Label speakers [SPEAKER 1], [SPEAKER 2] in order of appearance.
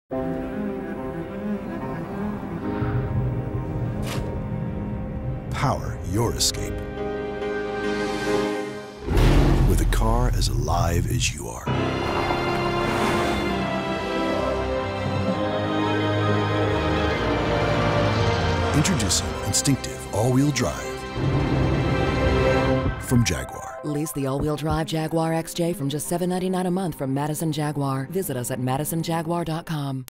[SPEAKER 1] Power your escape with a car as alive as you are. Introducing instinctive all-wheel drive from Jaguar.
[SPEAKER 2] Lease the all-wheel drive Jaguar XJ from just $799 a month from Madison Jaguar. Visit us at madisonjaguar.com.